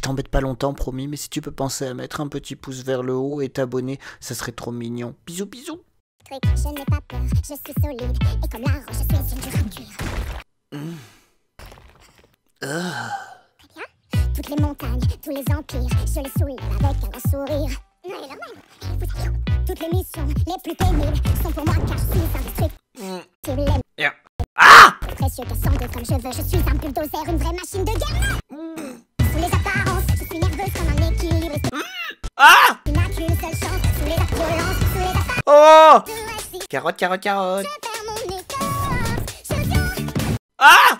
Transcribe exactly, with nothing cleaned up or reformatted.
t'embête pas longtemps, promis, mais si tu peux penser à mettre un petit pouce vers le haut et t'abonner, ça serait trop mignon. Bisous, bisous. Je n'ai pas peur, je suis solide, et comme la roche, je suis une durature. Mmh. Ah. Très bien. Toutes les montagnes, tous les empires, je les soulève avec un grand sourire. Non, elle est normale. Toutes les missions les plus pénibles sont pour moi car je suis indestructible. Mmh. Yeah. Ah! Précieux qu'à sans doute comme je veux, je suis un bulldozer, une vraie machine de guerre. Mmh. Sous les apparences, je suis nerveuse comme un équilibre. Mmh. Ah! Tu n'as qu'une seule chance, sous les violences, sous les apparences. Oh! Carotte, carotte, carotte. Je perds mon écorce, je viens. Ah!